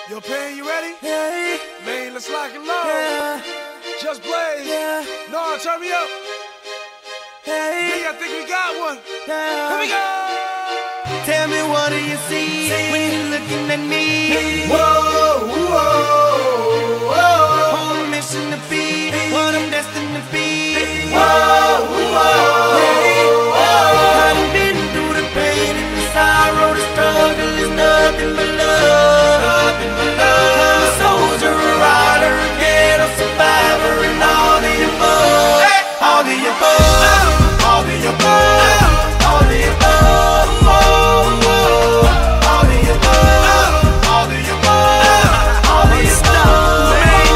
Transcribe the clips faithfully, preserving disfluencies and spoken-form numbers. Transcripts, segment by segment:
Yo, Pain, you ready? Yeah. Man, let's lock and load. Yeah. Just Blaze. Yeah. No, turn me up. Hey. Me, I think we got one. Yeah. Here we go. Tell me, what do you see when you're looking at me? Whoa, whoa, whoa. On a mission to be what I'm destined to be. Whoa, whoa, Hey. whoa. I done been through the pain and the sorrow, the struggle is nothing but love. Nothing but love. I'm a soldier, a rider, a ghetto survivor, and all the above. Hey. All the above. All the above. All the above. Oh, oh. All the above. All the above. All the above.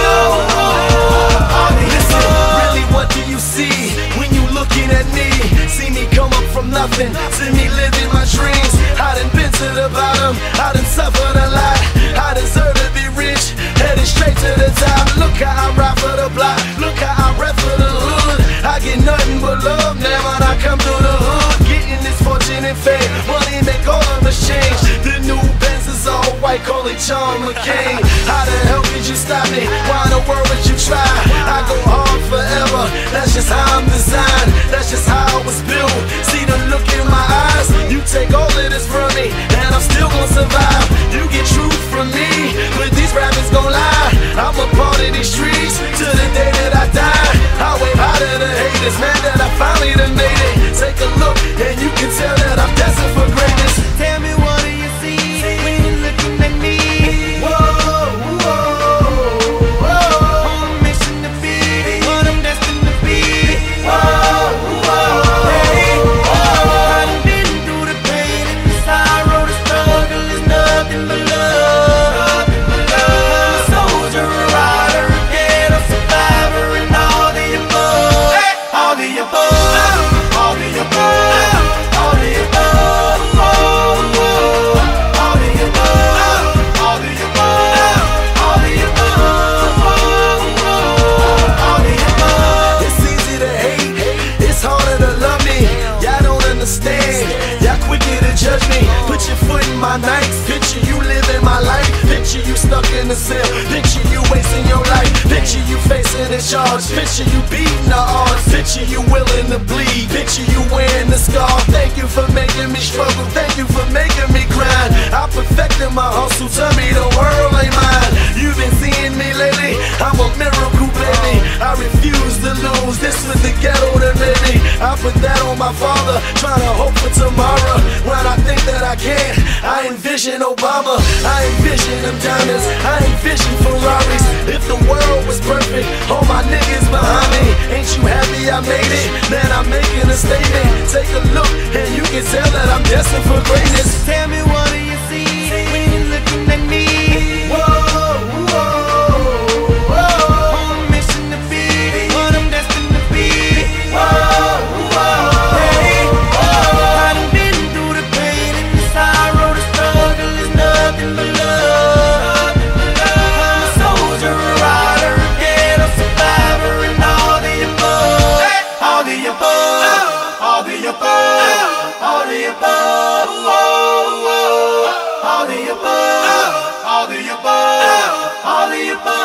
All the above. Really, what do you see when you looking at me? See me come up from nothing, see me living my dreams. I done been to the bottom, I done suffered a lot. I deserve to be rich, headed straight to the top. Look how I ride for the block, look how I rap for the hood. I get nothing but love now when I come through the hood. Getting this fortune and fame, money make all of us change. The new Benz is all white, call it John McCain. How the hell could you stop me? Why in the world would you try? I go hard forever, that's just how I'm designed. That's just how I was built. See the look in my eyes, you take all of this from me, and I'm still gonna survive. You get truth from me, but these rappers gon' lie. I'm a part of these streets to the day that I die. I wave high to the haters, man, that I finally done made it. Take a look, and you can tell that I'm destined for greatness. Tell me, what do you see when you're looking at me? Whoa, whoa, whoa. On a mission to be what I'm destined to be. Whoa, whoa. Hey. I done been through the pain and the sorrow, the struggle is nothing but love. I'm a soldier, a rider, a ghetto survivor, and all the above. All the above. All the above. All the above. Oh, oh. All the above. All the above. All the above. Oh, oh. All the above. It's easy to hate, it's harder to love me. Y'all don't understand, y'all quicker to judge me. Put your foot in my nights, picture you living my life. Picture you stuck in the cell, picture you wasting your life. Picture you facing a charge, picture you beating the odds. Picture you willing to bleed, picture you wearing the scar. Thank you for making me struggle, thank you for making me grind. I perfected my hustle, tell me the world ain't mine. You've been seeing me lately, I'm a miracle baby. I refuse to lose, this was the ghetto that made me. I put that on my father, trying to hope for tomorrow. When I think that I can't, I envision Obama. I envision them diamonds, I envision Ferraris. If the world was perfect, all my niggas behind me. Ain't you happy I made it? Man, I'm making a statement. Take a look, and you can tell that I'm destined for greatness. Tell me, what do you see when you're looking at me? Whoa, whoa, whoa. On a mission to be what I'm destined to be. Whoa, whoa. Hey. I done been through the pain and the sorrow, the struggle is nothing but love. I'm a soldier, a rider, a ghetto survivor, and all the above. All the above. All the above. All the above. Oh, oh. All the above. All the above. All the above.